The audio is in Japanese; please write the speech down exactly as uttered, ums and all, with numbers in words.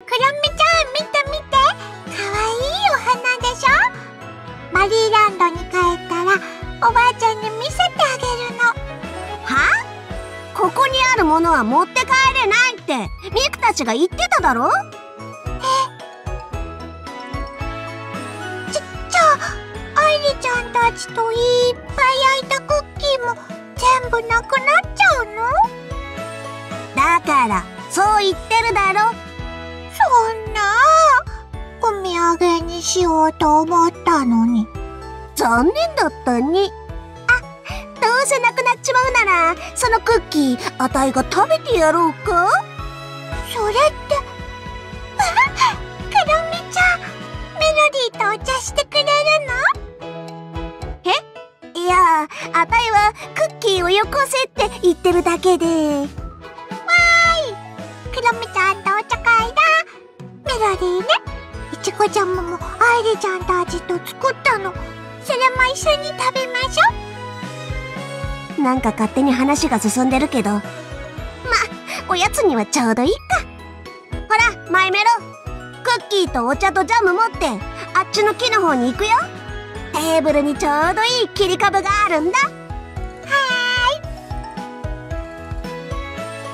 クロミちゃん、見て見て。かわいいお花でしょ。マリーランドに帰ったらおばあちゃんに見せてあげるの。 は？ここにあるものは持って帰れないってミクたちが言ってただろ。 え、じゃ、じゃあ愛梨ちゃんたちといっぱい焼いたクッキーも全部なくなっちゃうの？ だからそう言ってるだろ。 そんなお土産にしようと思ったのに。 残念だったね。あ、どうせなくなっちまうならそのクッキーあたいが食べてやろうか。 それってクロミちゃん、メロディーとお茶してくれるの？ え？いや、あたいはクッキーをよこせって言ってるだけで。わーい、 クロミちゃんとお茶会だ。メロディーね、いちごジャムも愛梨ちゃんたちと作ったの。それも一緒に食べましょ。なんか勝手に話が進んでるけど、ま、おやつにはちょうどいいか。ほら、マイメロ、クッキーとお茶とジャム持ってあっちの木の方に行くよ。テーブルにちょうどいい切り株があるんだ。